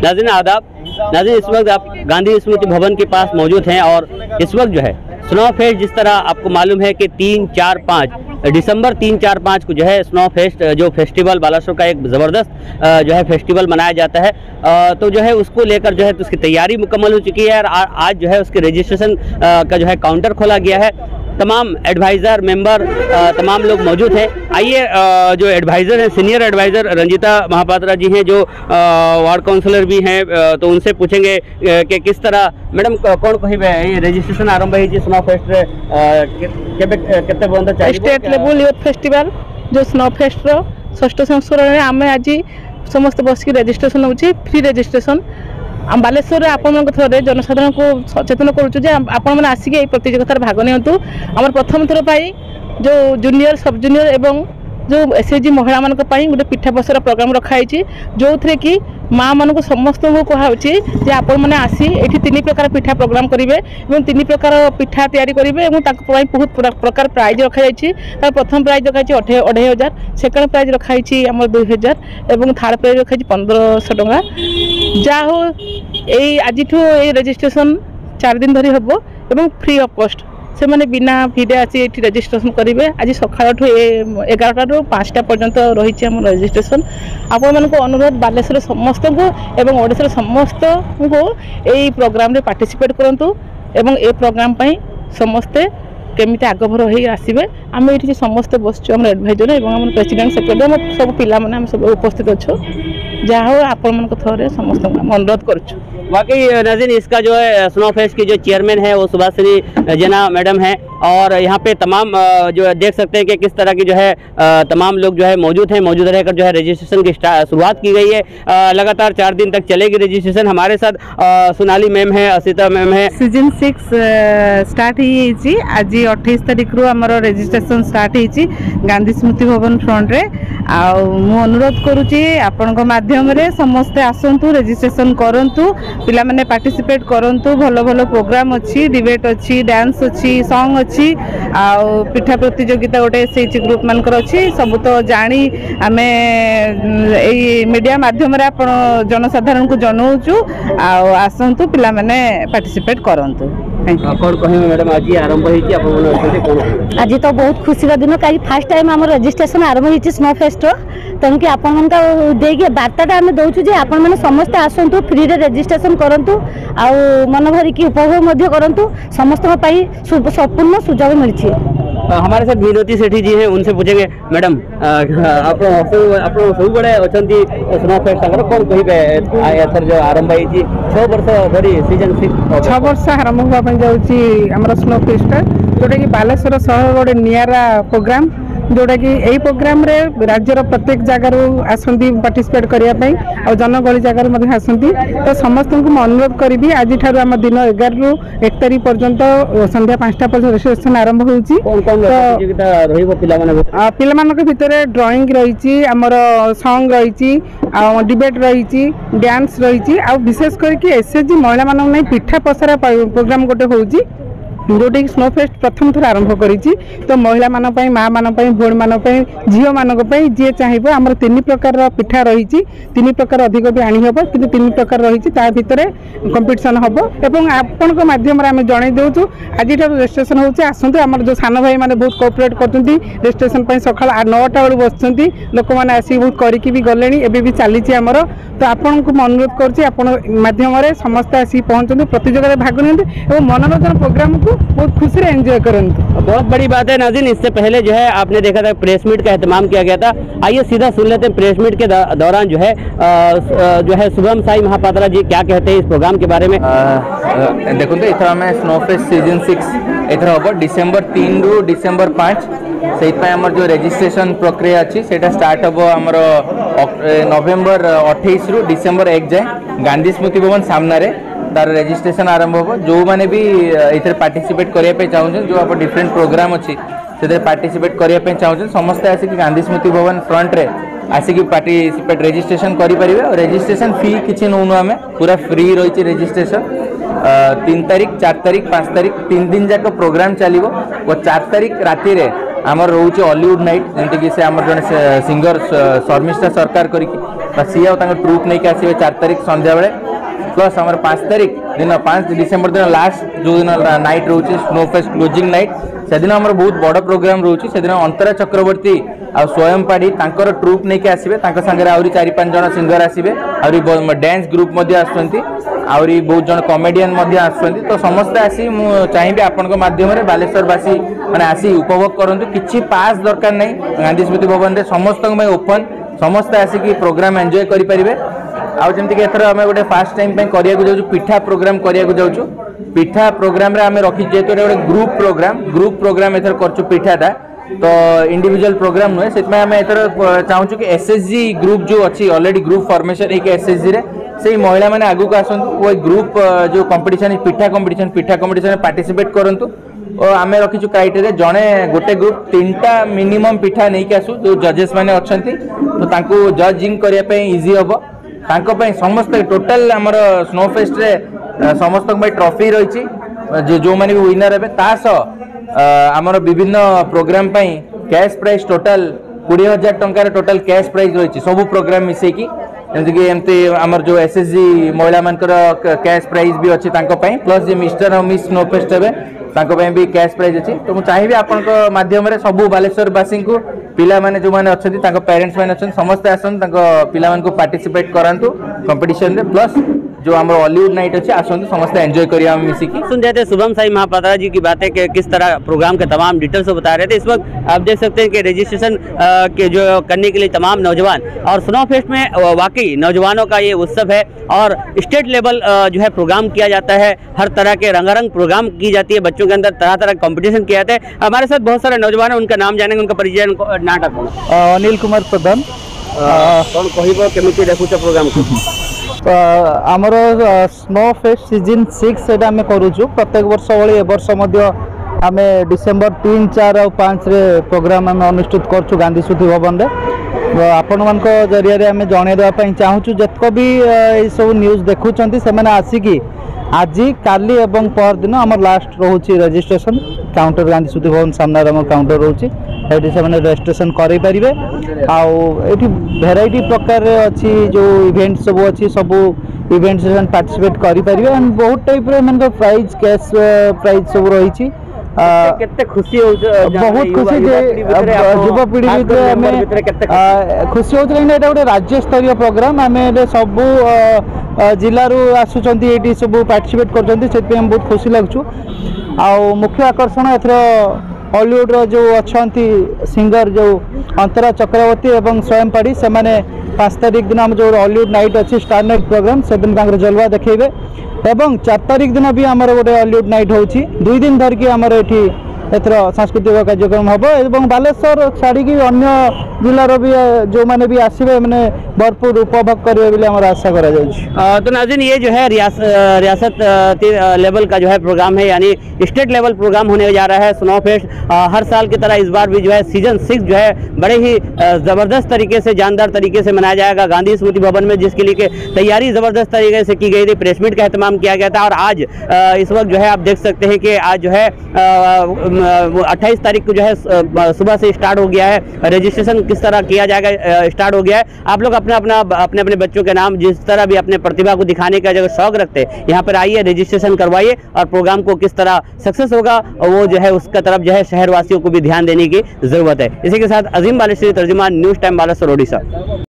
नाज़रीन आदाब। नाज़रीन इस वक्त आप गांधी स्मृति भवन के पास मौजूद हैं और इस वक्त जो है स्नो फेस्ट, जिस तरह आपको मालूम है कि 3, 4, 5 दिसंबर 3, 4, 5 को जो है स्नो फेस्ट जो फेस्टिवल बालासोर का एक ज़बरदस्त जो है फेस्टिवल मनाया जाता है। तो जो है उसको लेकर जो है तो उसकी तैयारी मुकम्मल हो चुकी है और आज जो है उसके रजिस्ट्रेशन का जो है काउंटर खोला गया है। तमाम एडवाइज़र मेंबर तमाम लोग मौजूद हैं। आइए जो एडवाइज़र हैं, सीनियर एडवाइज़र रंजीता महापात्रा जी हैं, जो वार्ड काउंसलर भी हैं, तो उनसे पूछेंगे कि किस तरह मैडम कौन कहिबे ये रजिस्ट्रेशन आरंभ है स्नो फेस्ट केते बंद चाहिए स्टेट लेवल यूथ फेस्टिवल जो स्नो फेस्ट रो 6ठ संस्करण आम आज समस्त बस की रजिस्ट्रेशन होची फ्री रजिस्ट्रेशन। आम बालेश्वर आपण थे जनसाधारण को सचेतन करुँ आसिक प्रतियोगितार भाग नियंतु। आम प्रथम थर पाई जो जूनियर सब जूनियर एवं जो एसएचजी महिला मान गोटे पिठा बसर प्रोग्राम रखाई जो थे कि माँ मान समस्त को कहुच्छी आपण मैंने आसी ये 3 प्रकार पिठा प्रोग्राम करेंगे और 3 प्रकार पिठा तैयारी करेंगे और बहुत प्रकार प्राइज रखाई। प्रथम प्राइज रखाई 2500, सेकेंड प्राइज रखाई आम 2000 और थर्ड प्राइज रखाई 1500 टंका। जहाँ हो आज रजिस्ट्रेशन 4 दिन धरी हम और फ्री ऑफ कॉस्ट से मैंने बिना फीरे आसी रजिस्ट्रेशन करेंगे। आज सका 11टा ରୁ 5टा पर्यंत रही आम रजिस्ट्रेशन। आपण मानक अनुरोध बालेश्वर समस्त को एवं ओडिशा समस्त को यही प्रोग्राम रे पार्टिसिपेट करंतु एवं ए प्रोग्राम पई समस्ते केमिति आगभर हो आसबे। आम ये समस्ते बसचु आम एडभाइजर और आम प्रेसिडेंट सेक्रेटरी सब पिला माने हम सब उपस्थित अच्छु। जहाँ हो आपण मान थोड़े समस्त अनुरोध करुँ। वाकई नाज़रीन इसका जो है स्नो फेस्ट की जो चेयरमैन है वो सुभाषिनी जना मैडम है और यहाँ पे तमाम जो देख सकते हैं कि किस तरह की जो है तमाम लोग जो है मौजूद हैं। मौजूद रहकर जो है रजिस्ट्रेशन की शुरुआत की गई है। लगातार 4 दिन तक चलेगी रजिस्ट्रेशन। हमारे साथ सोनाली मैम है, असिता मैम है। सीजन 6 स्टार्ट ही आज 28 तारीख रू आमर रजिस्ट्रेशन स्टार्ट ही गांधी स्मृति भवन फ्रंट रे। मु अनुरोध करुच्ची आपण माध्यम रे समस्ते आसंतु रजिस्ट्रेशन करंतु, पिला माने पार्टिसिपेट करंतु। भलो भलो प्रोग्राम अच्छी, डिबेट अच्छी, डांस अच्छी, सॉन्ग अच्छी, आउ पिठा प्रतियोगिता गोटे एसएचजी ग्रुप मानकर अच्छी। सब तो जानी आमे एई मीडिया माध्यम रे आपण जनसाधारण को जनाऊचु। आसंतु पिला माने पार्टिसिपेट करंतु। मैडम आज आरंभ आज तो बहुत खुशी का दिन कहीं फास्ट टाइम आम रजिस्ट्रेशन आरंभ हो स्नो फेस्ट। तेणुक आपण बार्ताटा आम दौचु आपण मैंने समस्ते आसतु फ्री रे रजिस्ट्रेशन करूँ आउ मन भरिकी उपभोग करूँ। समस्त संपूर्ण सुजोग मिली। हमारे साथ विनोती सेठी जी हैं, उनसे पूछेंगे मैडम आप सब बड़े अच्छा स्नो फेस्ट कौन कहे जो आरंभ होती 6 वर्ष धरी सीजन 6 वर्ष आरंभ होगा जाऊँगी स्नो फेस्ट जोटा कि बालेश्वर सहर गोटे नियारा प्रोग्राम जोटा कि यही प्रोग्राम रे राज्यर प्रत्येक जगार आसती पार्टिसिपेट करने और जनगहली जगार आसती। तो समस्त को अनुरोध करी आज आम दिन 11 ରୁ 1 तारीख पर्यंत संध्या 5टा पर्यंत रजिस्ट्रेशन आरंभ होती। पिलामान भितर ड्राइंग रही, आमर सॉन्ग रही, डिबेट रही, डांस रही, विशेष करके एसएचजी महिला मान पिठा पसरा प्रोग्राम गोटे होची जोटा कि स्नो फेस्ट प्रथम थर आरंभ करी। तो महिला मान माँ मान भौणी मान झील मान जी चाहिए आमर 3 प्रकार पिठा रही, 3 प्रकार अधिक भी आनी हम कि 3 प्रकार रही भितर कंपिटिशन हम और आपण माध्यम आम जन दूँ। आज रजिस्ट्रेशन होती आसतु आम जो सान भाई मैंने बहुत कोअपरेट कर रजिस्ट्रेशन सका 9टा बेलू बस लोक मैंने आसिक बहुत करके भी गले एवं भी चली आमर। तो आपण को अनुरोध करध्यम समस्त आसिक पहुँचते प्रतियोगिता भाग नि मनोरंजन प्रोग्राम को बहुत खुशी से एंजॉय करें। बहुत बड़ी बात है नाज़रीन। इससे पहले जो है आपने देखा था प्रेस मीट का एहतमाम किया गया था। आइए सीधा सुन लेते हैं प्रेस मीट के दौरान जो है शुभम साई महापात्रा जी क्या कहते हैं इस प्रोग्राम के बारे में। देखो इथर आम स्नो फेस्ट सीजन 6 एथर हम डिसेम्बर 3 ରୁ डिसेम्बर 5 से जो रजिस्ट्रेशन प्रक्रिया अच्छी से स्टार्ट हम आमर नवेम्बर 28 ରୁ डिसेम्बर 1 जाए गांधी स्मृति भवन सामने तार रजिस्ट्रेशन आरंभ हो। जो मैंने भी इधर पार्टिसिपेट करने चाहूँ जो आप डिफरेंट प्रोग्राम अच्छी से पार्टिसिपेट करने चाहूँ समस्ते आसिक गांधी स्मृति भवन फ्रंट रे आसिक पार्टिसिपेट रजिस्ट्रेशन करेंगे। और रजिस्ट्रेशन फी किसी नौनु आम पूरा फ्री रही रजिस्ट्रेशन। 3 तारीख 4 तारीख 5 तारीख 3 दिन जाक प्रोग्राम चलो और 4 तारीख राति आमर रोचे हॉलीवुड नाइट जमीक से आम जन सिंगर शर्मिष्ठा सरकार करके सी और ट्रुप नहीं आसवे 4 तारिख संध्या बेले प्लस आम 5 तारिख दिन 5 डिसेम्बर दिन लास्ट जो दिन नाइट रोचे स्नोफेस्ट क्लोजिंग नाइट से दिन आम बहुत बड़ प्रोग्राम रोचे से दिन अंतरा चक्रवर्ती आ स्वयं पाड़ी तांकर ट्रुप नहीं आसवे सागर आहरी 4-5 जन सिंगर आसवे आहरी डांस ग्रुप आहरी बहुत जन कमेडियन आसुँच तो समस्ते आसी चाहिए आपण माध्यम बालेश्वरवासी मैंने आसी उपभोग करूँ किसी पास दरकार नहीं गांधी स्मृति भवन में समस्त ओपन समस्ते आसिक प्रोग्राम एंजॉय करेंगे आमती एथर आम गोटे फास्ट टाइम करने जाऊँ पिठा प्रोग्राम करने जाऊँ पिठा प्रोग्राम आम रखी जेहेतु गोटे ग्रुप प्रोग्राम एथर कर पिठाटा तो इंडिविजुअल प्रोग्राम नुहे से आम एथर चाहूँ कि एसएचजी ग्रुप जो अच्छी ऑलरेडी ग्रुप फॉर्मेशन एक एसएचजी रे से महिला मैंने आगू आसतु वो ग्रुप जो कंपटीशन पिठा कंपटीशन पार्टिसिपेट करूँ और आम रखीचु क्राइटेरिया जड़े गोटे ग्रुप 3टा मिनिमम पिठा नहीं आसू जो जजेस मैंने अच्छा तो जजिंग करने इजी हम समस्त टोटाल आमर स्नोफेस्ट रे समस्त ट्रॉफी रही जो मैंने भी विनर हे आमर विभिन्न प्रोग्राम कैश प्राइज टोटाल 20,000 टंकार टोटाल कैश प्राइज रही सब प्रोग्राम मिसेकी जमीक एमती आमर जो एसएचजी महिला मानकर कैश प्राइज भी अच्छी प्लस जो मिस्टर और मिस स्नोफेस्ट हे भी कैश प्राइज अच्छी तो मुझे चाहिए आपण माध्यम सबू बालेश्वरवासी को पिला माने जो माने अच्छी पेरेंट्स मैंने अच्छे समस्ते आसन पिला पार्टिसिपेट करातु कंपटीशन रे प्लस जो हमारा हॉलीवुड नाइट अच्छे आसते समस्त एंजॉय करिए मिसिकी सुन रहे थे शुभम साई महापात्रा जी की बातें कि किस तरह प्रोग्राम के तमाम डिटेल्स बता रहे थे। इस वक्त आप देख सकते हैं कि रजिस्ट्रेशन के जो करने के लिए तमाम नौजवान और स्नो फेस्ट में वाकई नौजवानों का ये उत्सव है और स्टेट लेवल जो है प्रोग्राम किया जाता है। हर तरह के रंगारंग प्रोग्राम की जाती है, बच्चों के अंदर तरह तरह कॉम्पिटिशन किया जाता है। हमारे साथ बहुत सारे नौजवान हैं, उनका नाम जानेंगे, उनका परिचय नाटक अनिल कुमार प्रधान कौन कह केमिति देखुच प्रोग्राम आमर स्नो फेस्ट सीजन 6 से आम करूँ प्रत्येक वर्ष भाई ए वर्ष आम डिसेम्बर 3, 4 और 5 रे प्रोग्राम आम अनुष्ठित करूँ गांधी स्मृति भवन में। आपण मान जरिया आम जनईदेवाई चाहूँ जितक भी ये सब न्यूज देखुं से आसिकी आज काली एवं पर दिन आम लास्ट रोचे रजिस्ट्रेशन काउंटर गांधी स्मृति भवन सामने आम काउंटर रोचे से रजिस्ट्रेशन करें आउट भेराइटी प्रकार अच्छी जो इवेंट सब अच्छी सब इवेंट से पार्टिसिपेट करें एंड बहुत टाइप प्राइज कैश प्राइज सब रही केते खुशी हो बहुत खुशी युवपीढ़ी खुशी होता है गोटे राज्य स्तरीय प्रोग्राम आम सब जिलू आसुँच ये सब पार्टिसिपेट कर बहुत खुशी लगुच आ मुख्य आकर्षण एथर हॉलीवुड जो अच्छा सिंगर जो अंतरा चक्रवर्ती एवं स्वयं पाड़ी से 5 तारिख दिन आम जो हॉलीवुड नाइट अच्छी स्टार नाइट प्रोग्राम से दिन जलवा देखेबे एवं 4 तारिख दिन भी आमर गोटे हॉलीवुड नाइट होची 2 दिन धरिकी आमर एठी एथर सांस्कृतिक कार्यक्रम हम और बालेश्वर छाड़ी अन्य जिलार भी जो मैंने भी आसवे मैंने भरपूर उपभोग करेंगे बोले हमारा आशा करा जाए। तो नाज़रीन ये जो है रियासत लेवल का जो है प्रोग्राम है, यानी स्टेट लेवल प्रोग्राम होने जा रहा है स्नो फेस्ट। हर साल की तरह इस बार भी जो है सीजन 6 जो है बड़े ही ज़बरदस्त तरीके से जानदार तरीके से मनाया जाएगा गांधी स्मृति भवन में, जिसके लिए तैयारी ज़बरदस्त तरीके से की गई थी। प्रेस मीट का एहतमाम किया गया था और आज इस वक्त जो है आप देख सकते हैं कि आज जो है 28 तारीख को जो है सुबह से स्टार्ट हो गया है, रजिस्ट्रेशन किस तरह किया जाएगा स्टार्ट हो गया है। आप लोग अपने अपने बच्चों के नाम जिस तरह भी अपने प्रतिभा को दिखाने का अगर शौक रखते हैं यहाँ पर आइए, रजिस्ट्रेशन करवाइए और प्रोग्राम को किस तरह सक्सेस होगा वो जो है उसका तरफ जो है शहरवासियों को भी ध्यान देने की जरूरत है। इसी के साथ अजीम बालेश्वरी, तर्जुमान, न्यूज़ टाइम बालेश्वर, ओडिशा।